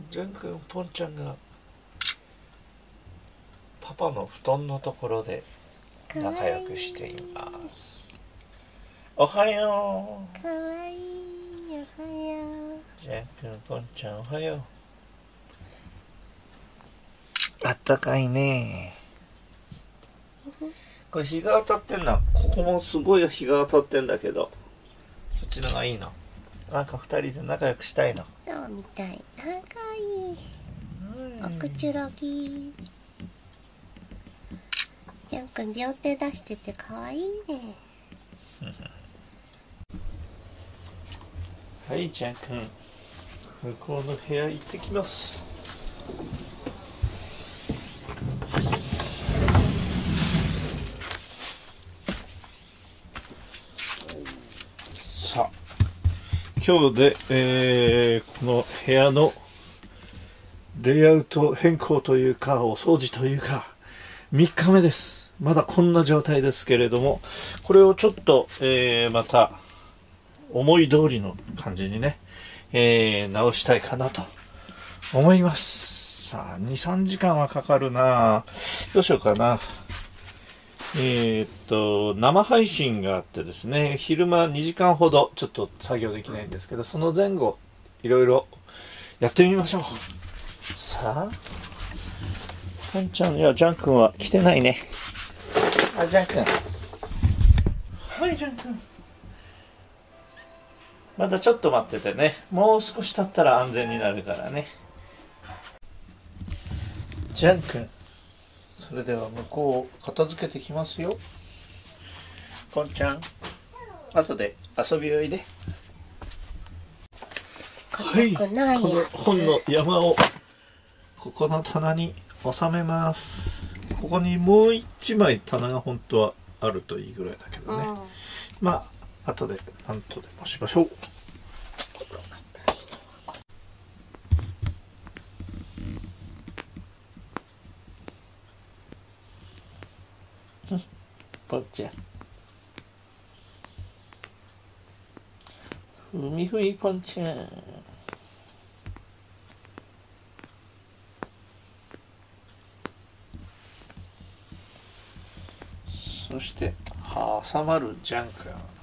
ジャン君、ポンちゃんがパパの布団のところで仲良くしています。おはよう。 かわいい。おはよう。 ジャン君、ポンちゃん、おはよう。あったかいね。これ日が当たってんな。ここもすごい日が当たってんだけど、そっちのがいいの。なんか二人で仲良くしたいの。 そうみたい。あ、かわいい。おくちゅろぎ。ジャン君両手出しててかわいいね。 はい、ジャン君、向こうの部屋行ってきます。さあ、今日で、この部屋のレイアウト変更というかお掃除というか3日目です。まだこんな状態ですけれども、これをちょっと、また思い通りの感じにね、直したいかなと思います。さあ、2、3時間はかかるな。どうしようかな。生配信があってですね、昼間2時間ほどちょっと作業できないんですけど、その前後いろいろやってみましょう。さあ、ポンちゃん、いや、ジャン君は来てないね。あ、ジャン君。はい、ジャン君。まだちょっと待っててね。もう少し経ったら安全になるからね。ジャン君。それでは向こう片付けてきますよ。ポンちゃん、後で遊びおいで。はい、この本の山をここの棚に収めます。ここにもう一枚棚が本当はあるといいぐらいだけどね、まあ後で何とでもしましょう。ポンちゃん、ふみふみポンちゃん。そして挟まるジャン君。